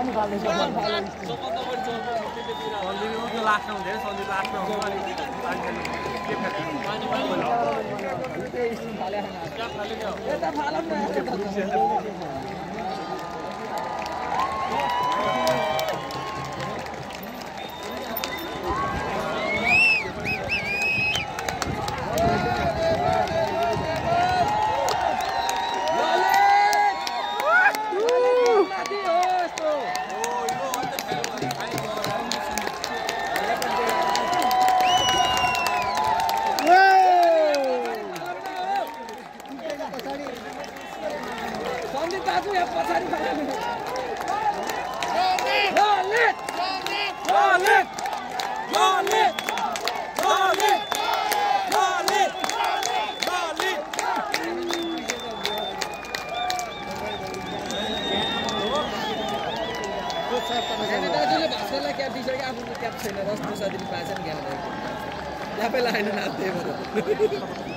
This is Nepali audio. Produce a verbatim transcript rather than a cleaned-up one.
पानी फाल्दै छ लास्टमा हुँदैन सन्देश लास्टमा हुन्छ अनि के पानी पानी यता फालम न दाजुले भाषालाई क्याप दिइसक्यो आफ्नो क्याप छैन रस प्रसादी पाएछन् ज्ञान यापै लागेन नाच्दै